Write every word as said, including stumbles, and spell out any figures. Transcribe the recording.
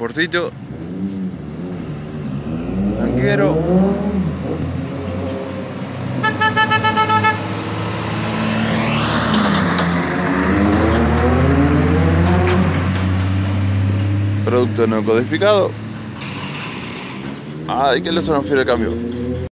Forcito. Tanquero. Producto no codificado. Ay, que le sonó fiel el cambio.